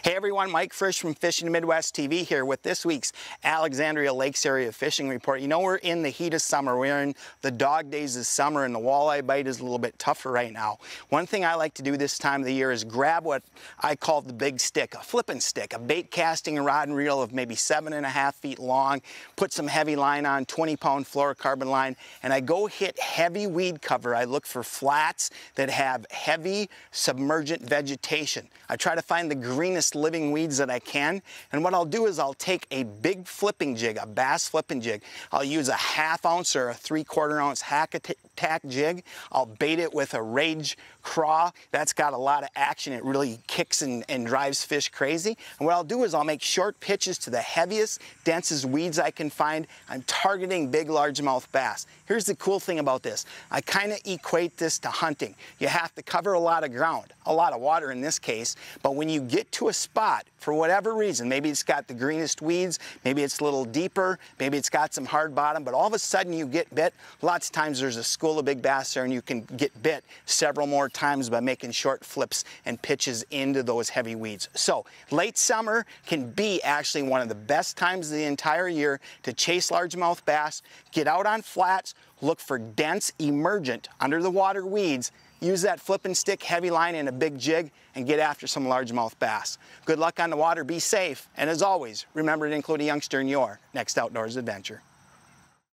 Hey everyone, Mike Frisch from Fishing Midwest TV here with this week's Alexandria Lakes Area Fishing Report. You know, we're in the heat of summer. We're in the dog days of summer and the walleye bite is a little bit tougher right now. One thing I like to do this time of the year is grab what I call the big stick, a flipping stick, a bait casting rod and reel of maybe 7.5 feet long, put some heavy line on, 20-pound fluorocarbon line, and I go hit heavy weed cover. I look for flats that have heavy submergent vegetation. I try to find the greenest living weeds that I can, and what I'll do is I'll take a big flipping jig, a bass flipping jig. I'll use a 1/2 ounce or a 3/4 ounce hack tack jig. I'll bait it with a Rage craw. That's got a lot of action. It really kicks and drives fish crazy. And what I'll do is I'll make short pitches to the heaviest, densest weeds I can find. I'm targeting big largemouth bass. Here's the cool thing about this. I kind of equate this to hunting. You have to cover a lot of ground, a lot of water in this case, but when you get to a spot, for whatever reason, maybe it's got the greenest weeds, maybe it's a little deeper, maybe it's got some hard bottom, but all of a sudden you get bit. Lots of times there's a school of big bass there and you can get bit several more times by making short flips and pitches into those heavy weeds. So late summer can be actually one of the best times of the entire year to chase largemouth bass. Get out on flats, look for dense emergent under the water weeds. Use that flipping stick, heavy line, and a big jig and get after some largemouth bass. Good luck on the water, be safe, and as always, remember to include a youngster in your next outdoors adventure.